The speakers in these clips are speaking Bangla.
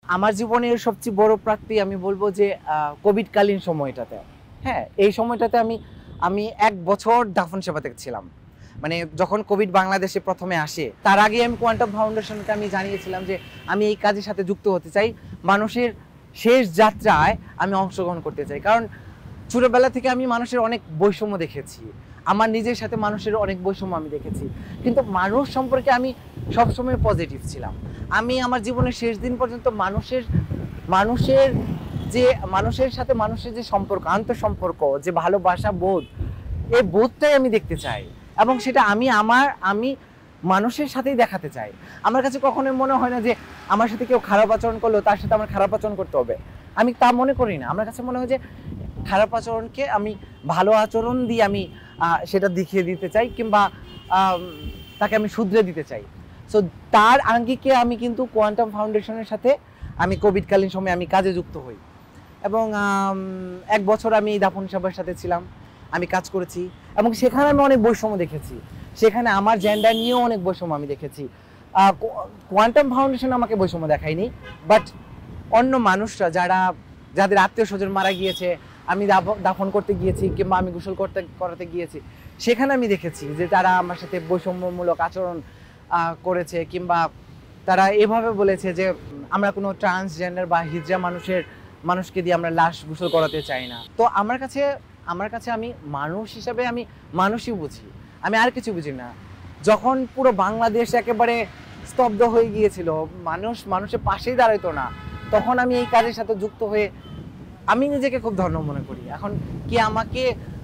আমার জীবনের সবচেয়ে বড় প্রাপ্তি আমি বলবো যে কোভিডকালীন সময়টাতে, হ্যাঁ, এই সময়টাতে আমি 1 বছর দাফন সেবাতে ছিলাম। মানে যখন কোভিড বাংলাদেশে প্রথমে আসে, তার আগে আমি কোয়ান্টাম ফাউন্ডেশনকে আমি জানিয়েছিলাম যে আমি এই কাজের সাথে যুক্ত হতে চাই, মানুষের শেষ যাত্রায় আমি অংশগ্রহণ করতে চাই। কারণ ছোটবেলা থেকে আমি মানুষের অনেক বৈষম্য দেখেছি, আমার নিজের সাথে মানুষের অনেক বৈষম্য আমি দেখেছি, কিন্তু মানুষ সম্পর্কে আমি সবসময় পজিটিভ ছিলাম। আমি আমার জীবনের শেষ দিন পর্যন্ত মানুষের সাথে মানুষের যে সম্পর্ক, আন্তঃসম্পর্ক, যে ভালোবাসা বোধ, এই বোধটাই আমি দেখতে চাই, এবং সেটা আমি মানুষের সাথেই দেখাতে চাই। আমার কাছে কখনোই মনে হয় না যে আমার সাথে কেউ খারাপ আচরণ করলো তার সাথে আমার খারাপ আচরণ করতে হবে, আমি তা মনে করি না। আমার কাছে মনে হয় যে খারাপ আচরণকে আমি ভালো আচরণ দিয়ে আমি সেটা দেখিয়ে দিতে চাই, কিংবা তাকে আমি শুধরে দিতে চাই। সো তার আঙ্গিকে আমি কিন্তু কোয়ান্টাম ফাউন্ডেশনের সাথে আমি কোভিডকালীন সময়ে আমি কাজে যুক্ত হই, এবং 1 বছর আমি দাফন সেবার সাথে ছিলাম, আমি কাজ করেছি, এবং সেখানে আমি অনেক বৈষম্য দেখেছি। সেখানে আমার জেন্ডার নিয়েও অনেক বৈষম্য আমি দেখেছি। কোয়ান্টাম ফাউন্ডেশন আমাকে বৈষম্য দেখায়নি, বাট অন্য মানুষরা যাদের আত্মীয় স্বজন মারা গিয়েছে, আমি দাফন করতে গিয়েছি কিংবা আমি গোসল করাতে গিয়েছি, সেখানে আমি দেখেছি যে তারা আমার সাথে বৈষম্যমূলক আচরণ করেছে, কিংবা তারা এভাবে বলেছে যে আমরা কোনো ট্রান্সজেন্ডার বা হিজড়া মানুষকে দিয়ে আমরা লাশ গোসল করাতে চাই না। তো আমার কাছে আমি মানুষ হিসাবে আমি মানুষই বুঝি, আমি আর কিছু বুঝি না। যখন পুরো বাংলাদেশ একেবারে স্তব্ধ হয়ে গিয়েছিল, মানুষের পাশেই দাঁড়াইতো না, তখন আমি এই কাজের সাথে যুক্ত হয়ে আমি নিজেকে খুব ধন্য মনে করি। এখন কে আমাকে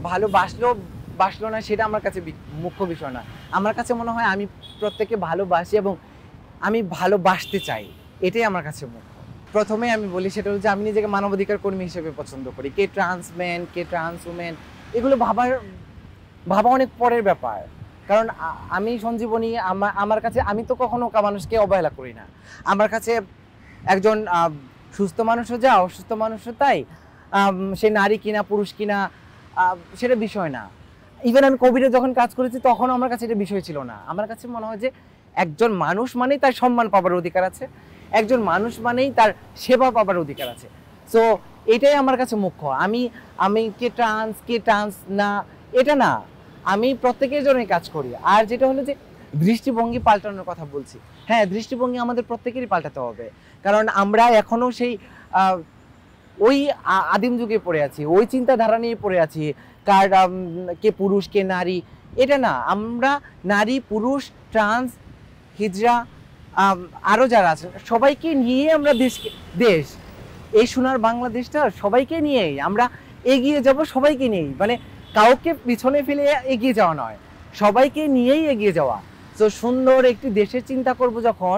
বাসলো না সেটা আমার কাছে মুখ্য বিষয় না। আমার কাছে মনে হয় আমি প্রত্যেককে ভালোবাসি এবং আমি ভালোবাসতে চাই, এটাই আমার কাছে মুখ্য। প্রথমে আমি বলি সেটা হচ্ছে আমি নিজেকে মানবাধিকার কর্মী হিসেবে পছন্দ করি। কে ট্রান্সম্যান, কে ট্রান্স উমেন, এগুলো ভাবা অনেক পরের ব্যাপার। কারণ আমি সঞ্জীবনী, আমার কাছে, আমি তো কখনো মানুষকে অবহেলা করি না। আমার কাছে একজন সুস্থ মানুষও যা, অসুস্থ মানুষও তাই, সে নারী কিনা পুরুষ কিনা সেটা বিষয় না। ইভেন আমি কোভিডে যখন কাজ করেছি তখন আমার কাছে এটা বিষয় ছিল না। আমার কাছে মনে হয় যে একজন মানুষ মানেই তার সম্মান পাবার অধিকার আছে, একজন মানুষ মানেই তার সেবা পাবার অধিকার আছে। সো এটাই আমার কাছে মুখ্য। আমি কে ট্রান্স না এটা না, আমি প্রত্যেকের জন্যই কাজ করি। আর যেটা হলো যে দৃষ্টিভঙ্গি পাল্টানোর কথা বলছি, হ্যাঁ, দৃষ্টিভঙ্গি আমাদের প্রত্যেকেরই পাল্টাতে হবে। কারণ আমরা এখনো সেই ওই আদিম যুগে পড়ে আছি, ওই চিন্তাধারা নিয়ে পড়ে আছি। কে পুরুষ কে নারী এটা না, আমরা নারী পুরুষ ট্রান্স হিজড়া আরও যারা আছেন সবাইকে নিয়ে আমরা দেশ এই সোনার বাংলাদেশটা সবাইকে নিয়েই আমরা এগিয়ে যাব, সবাইকে নিয়েই, মানে কাউকে পিছনে ফেলে এগিয়ে যাওয়া নয়, সবাইকে নিয়েই এগিয়ে যাওয়া। তো সুন্দর একটি দেশের চিন্তা করব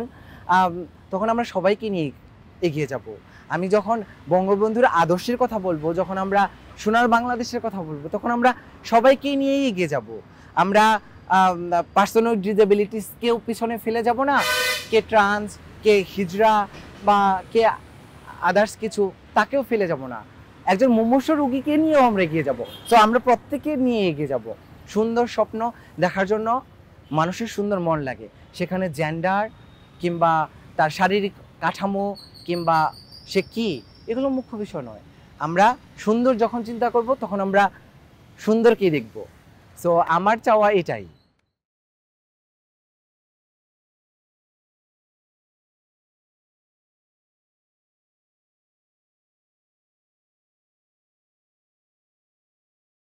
তখন আমরা সবাইকে নিয়ে এগিয়ে যাব। আমি যখন বঙ্গবন্ধুর আদর্শের কথা বলবো, যখন আমরা সোনার বাংলাদেশের কথা বলবো, তখন আমরা সবাইকে নিয়েই এগিয়ে যাব। আমরা পার্সোনাল ডিসেবিলিটিস কেউ পিছনে ফেলে যাব না, কে ট্রান্স, কে হিজড়া বা কে আদার্স কিছু, তাকেও ফেলে যাব না। একজন মুমূর্ষু রোগীকে নিয়েও আমরা এগিয়ে যাব। তো আমরা প্রত্যেকে নিয়ে এগিয়ে যাব। সুন্দর স্বপ্ন দেখার জন্য মানুষের সুন্দর মন লাগে, সেখানে জেন্ডার কিংবা তার শারীরিক কাঠামো কিংবা সে কি, এগুলো মুখ্য বিষয় নয়। আমরা সুন্দর যখন চিন্তা করব তখন আমরা সুন্দরকেই দেখব। সো আমার চাওয়া এটাই।